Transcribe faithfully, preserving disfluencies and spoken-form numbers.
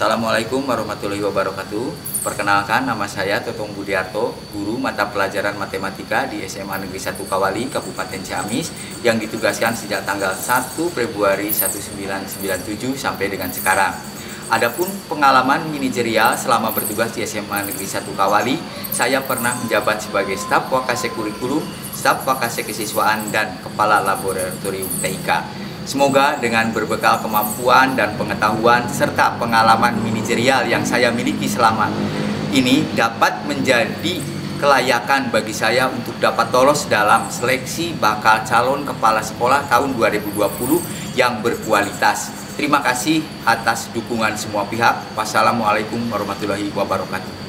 Assalamualaikum warahmatullahi wabarakatuh. Perkenalkan, nama saya Totong Budiarto, guru mata pelajaran matematika di S M A Negeri satu Kawali, Kabupaten Ciamis, yang ditugaskan sejak tanggal satu Februari seribu sembilan ratus sembilan puluh tujuh sampai dengan sekarang. Adapun pengalaman manajerial selama bertugas di S M A Negeri satu Kawali, saya pernah menjabat sebagai staf wakase kurikulum, staf wakase kesiswaan, dan kepala laboratorium T I K. Semoga dengan berbekal kemampuan dan pengetahuan serta pengalaman manajerial yang saya miliki selama ini dapat menjadi kelayakan bagi saya untuk dapat lolos dalam seleksi bakal calon kepala sekolah tahun dua ribu dua puluh yang berkualitas. Terima kasih atas dukungan semua pihak. Wassalamualaikum warahmatullahi wabarakatuh.